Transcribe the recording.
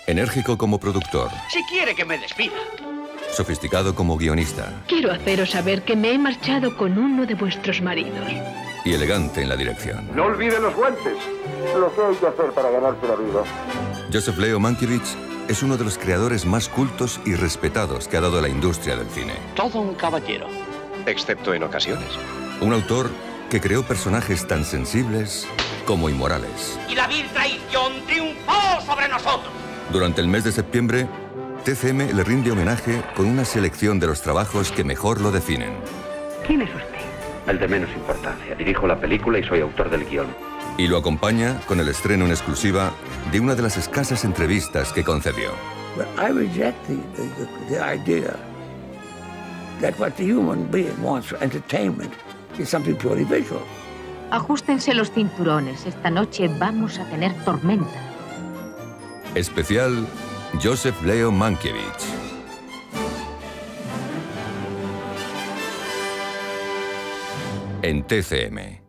Enérgico como productor. Si quiere que me despida. Sofisticado como guionista. Quiero haceros saber que me he marchado con uno de vuestros maridos. Y elegante en la dirección. No olvide los guantes. Lo que hay que hacer para ganarse la vida. Joseph Leo Mankiewicz es uno de los creadores más cultos y respetados que ha dado la industria del cine. Todo un caballero. Excepto en ocasiones. Un autor que creó personajes tan sensibles como inmorales. Y la vil traición triunfó sobre nosotros. Durante el mes de septiembre, TCM le rinde homenaje con una selección de los trabajos que mejor lo definen. ¿Quién es usted? El de menos importancia. Dirijo la película y soy autor del guión. Y lo acompaña con el estreno en exclusiva de una de las escasas entrevistas que concedió. But I reject the idea that what the human being wants for entertainment is something purely visual. Ajustense los cinturones. Esta noche vamos a tener tormenta. Especial Joseph Leo Mankiewicz. En TCM.